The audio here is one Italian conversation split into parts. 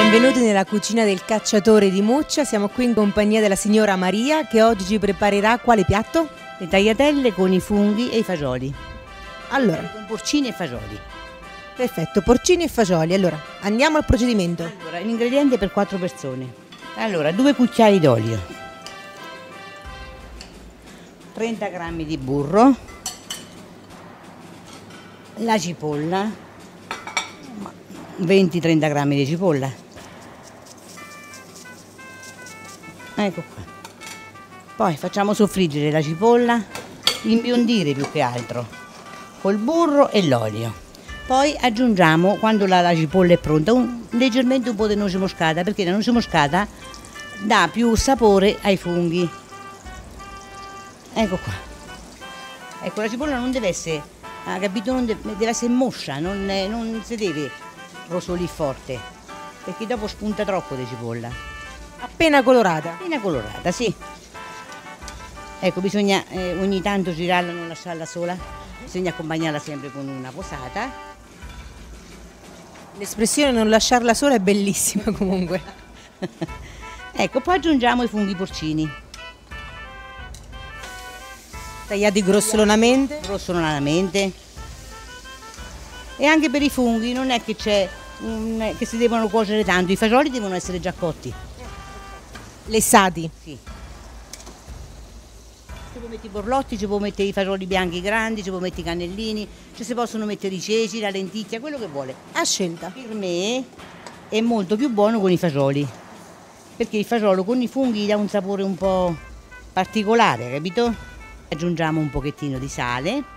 Benvenuti nella cucina del cacciatore di Muccia, siamo qui in compagnia della signora Maria che oggi ci preparerà quale piatto? Le tagliatelle con i funghi e i fagioli. Allora, Con porcini e fagioli. perfetto, porcini e fagioli. Allora, andiamo al procedimento. Allora, l'ingrediente per 4 persone. Allora, 2 cucchiai d'olio, 30 grammi di burro, la cipolla, 20-30 grammi di cipolla. Ecco qua. Poi facciamo soffriggere la cipolla, imbiondire più che altro, col burro e l'olio. Poi aggiungiamo, quando la cipolla è pronta, leggermente un po' di noce moscata, perché la noce moscata dà più sapore ai funghi. Ecco qua. Ecco, la cipolla non deve essere, capito? Non deve essere moscia, non si deve rosolì forte, perché dopo spunta troppo di cipolla. Appena colorata. Appena colorata, sì. Ecco, bisogna ogni tanto girarla, non lasciarla sola, bisogna accompagnarla sempre con una posata. L'espressione non lasciarla sola è bellissima comunque. Ecco, poi aggiungiamo i funghi porcini, Tagliati grossolanamente. grossolanamente. E anche per i funghi non è che che si devono cuocere tanto, i fagioli devono essere già cotti. Lessati. Sì. Ci può mettere i borlotti, ci può mettere i fagioli bianchi grandi, ci può mettere i cannellini, ci si possono mettere i ceci, la lenticchia, quello che vuole. A scelta. Per me è molto più buono con i fagioli, perché il fagiolo con i funghi dà un sapore un po' particolare, capito? Aggiungiamo un pochettino di sale.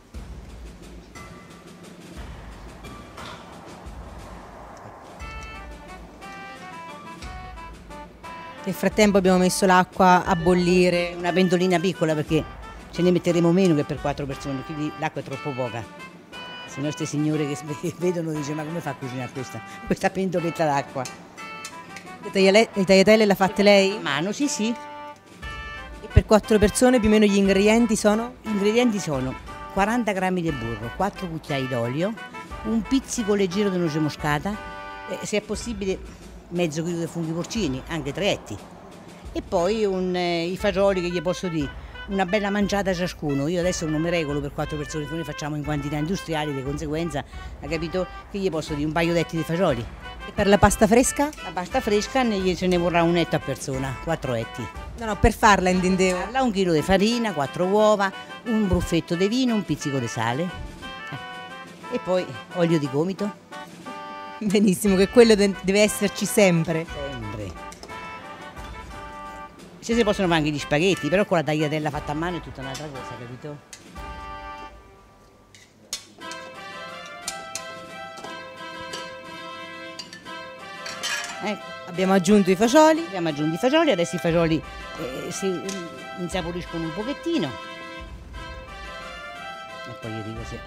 Nel frattempo abbiamo messo l'acqua a bollire. Una pentolina piccola perché ce ne metteremo meno che per 4 persone, quindi l'acqua è troppo poca. Se no queste signore che vedono dicono: ma come fa a cucinare questa pentoletta d'acqua? Le tagliatelle le fatte lei? A mano, sì sì. E per 4 persone più o meno gli ingredienti sono? Gli ingredienti sono 40 grammi di burro, 4 cucchiai d'olio, un pizzico leggero di noce moscata, se è possibile mezzo chilo di funghi porcini, anche 3 etti. E poi i fagioli, che gli posso dire, una bella mangiata ciascuno. Io adesso non mi regolo per 4 persone, noi facciamo in quantità industriali, di conseguenza, ha capito, che gli posso dire un paio d'etti di fagioli. E per la pasta fresca? La pasta fresca ce ne vorrà un etto a persona, 4 etti. No, per farla intendevo. Farla, 1 chilo di farina, 4 uova, un bruffetto di vino, un pizzico di sale. E poi olio di gomito. Benissimo, che quello deve esserci sempre. Sempre. Se si possono fare anche gli spaghetti, però con la tagliatella fatta a mano è tutta un'altra cosa, capito? Ecco, Abbiamo aggiunto i fagioli. abbiamo aggiunto i fagioli, adesso i fagioli si insaporiscono un pochettino. E poi io dico sì.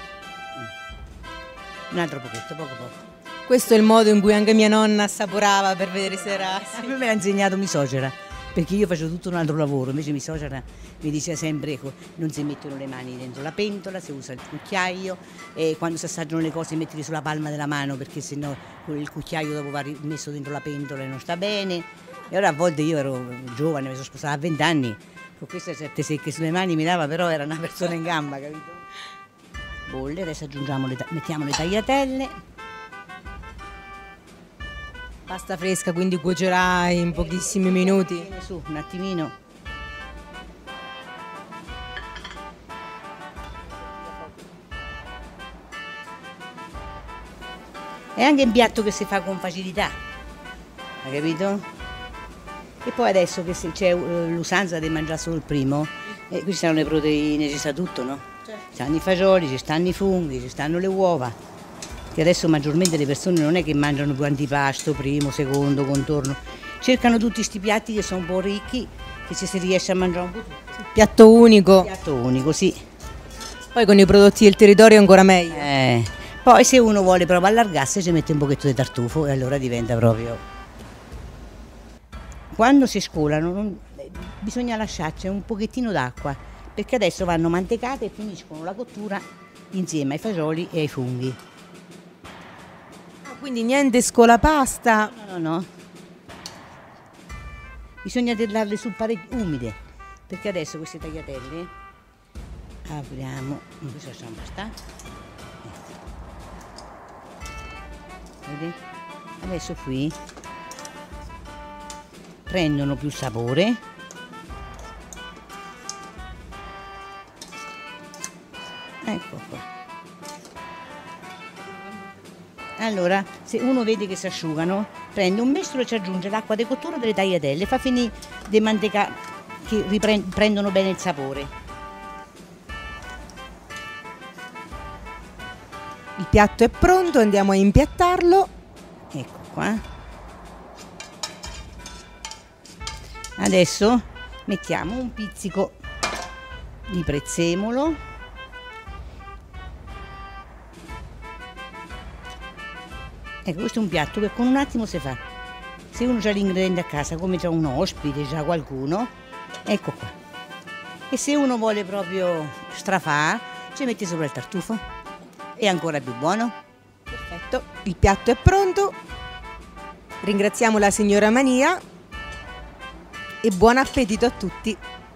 Un altro pochetto, poco poco. Questo è il modo in cui anche mia nonna assaporava per vedere se era... A me l'ha insegnato mia suocera, perché io facevo tutto un altro lavoro, invece mia suocera mi diceva sempre: ecco, non si mettono le mani dentro la pentola, si usa il cucchiaio, e quando si assaggiano le cose mettili sulla palma della mano, perché sennò il cucchiaio dopo va messo dentro la pentola e non sta bene. E ora a volte io ero giovane, mi sono sposata a 20 anni, con queste certe secche sulle mani mi dava, però era una persona in gamba, capito? Bolle, adesso mettiamo le tagliatelle. Pasta fresca, quindi cuocerà in pochissimi minuti. Viene su un attimino. È anche un piatto che si fa con facilità, hai capito? E poi adesso che c'è l'usanza di mangiare solo il primo, qui ci stanno le proteine, ci sta tutto, no? Certo. Ci stanno i fagioli, ci stanno i funghi, ci stanno le uova. Che adesso maggiormente le persone non è che mangiano più antipasto, primo, secondo, contorno, cercano tutti questi piatti che sono un po' ricchi, che ci si riesce a mangiare un po' tutto. Piatto unico. Piatto unico, sì. Poi con i prodotti del territorio è ancora meglio. Poi se uno vuole proprio allargarsi ci mette un pochetto di tartufo e allora diventa proprio... Quando si scolano bisogna lasciarci un pochettino d'acqua, perché adesso vanno mantecate e finiscono la cottura insieme ai fagioli e ai funghi. Quindi niente scolapasta. No, no, no. Bisogna tirarle su parecchio umide, perché adesso queste tagliatelle apriamo, questo lasciamo bastare. Vedete? Adesso qui prendono più sapore. Ecco qua. Allora, se uno vede che si asciugano, prende un mestolo e ci aggiunge l'acqua di cottura delle tagliatelle, fa finire di mantecare che prendono bene il sapore. Il piatto è pronto, andiamo a impiattarlo. Ecco qua. Adesso mettiamo un pizzico di prezzemolo. Ecco, questo è un piatto che con un attimo si fa. Se uno ha l'ingrediente a casa, come c'è un ospite, già qualcuno, ecco qua. E se uno vuole proprio strafare, ci mette sopra il tartufo. È ancora più buono. Perfetto, il piatto è pronto. Ringraziamo la signora Maria e buon appetito a tutti.